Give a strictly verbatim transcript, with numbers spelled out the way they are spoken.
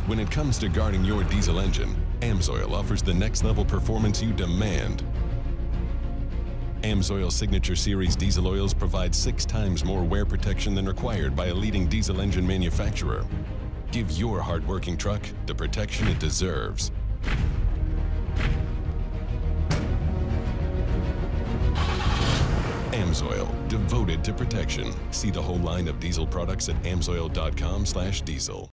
When it comes to guarding your diesel engine, Amsoil offers the next level performance you demand. Amsoil Signature Series diesel oils provide six times more wear protection than required by a leading diesel engine manufacturer. Give your hard-working truck the protection it deserves. Amsoil, devoted to protection. See the whole line of diesel products at amsoil dot com slash diesel.